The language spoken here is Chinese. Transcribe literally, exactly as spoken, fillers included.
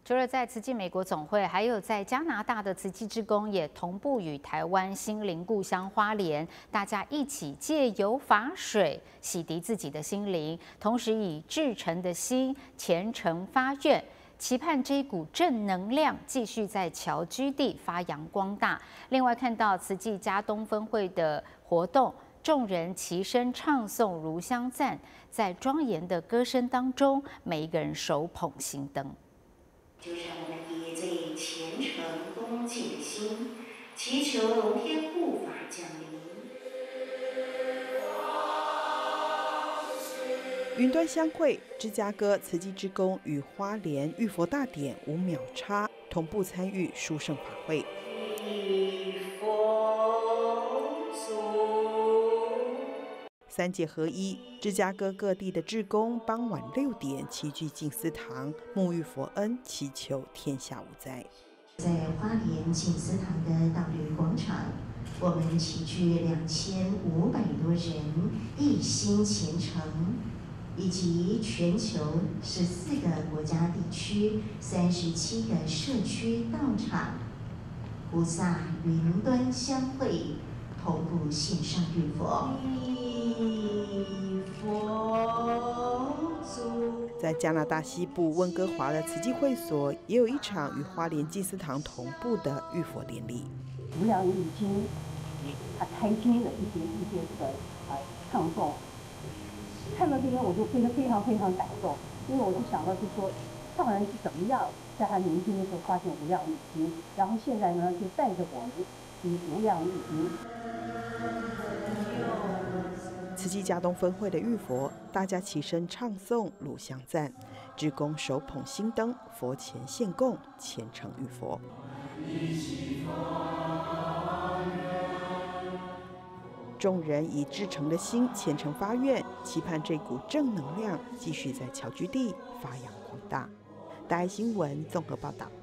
除了在慈济美国总会，还有在加拿大的慈济志工也同步与台湾心灵故乡花莲，大家一起借由法水洗涤自己的心灵，同时以至诚的心虔诚发愿，期盼这一股正能量继续在侨居地发扬光大。另外，看到慈济嘉东分会的活动，众人齐声唱诵如香赞，在庄严的歌声当中，每一个人手捧心灯。 就是我们以最虔诚恭敬的心，祈求龙天护法降临。 云端相会，芝加哥慈济志工与花莲浴佛大典五秒插同步参与殊胜法会。三界合一，芝加哥各地的志工傍晚六点齐聚静思堂，沐浴佛恩，祈求天下无灾。 在花莲静思堂的道律广场，我们齐聚两千五百多人，一心虔诚，以及全球十四个国家地区、三十七个社区道场，菩萨云端相会，同步线上浴佛。 在加拿大西部温哥华的慈济会所，也有一场与花莲静思堂同步的浴佛典礼。 无量已经他开经的一些一些这个呃唱诵，看到这边我就非常非常非常感动，因为我就想到，就说上人是怎么样在他年轻的时候发现无量已经，然后现在呢就带着我们以无量已经。 慈济嘉东分会的浴佛，大家齐声唱诵鲁香赞，志工手捧心灯，佛前献供，虔诚浴佛。众人以至诚的心虔诚发愿，期盼这股正能量继续在侨居地发扬光大。大爱新闻综合报道。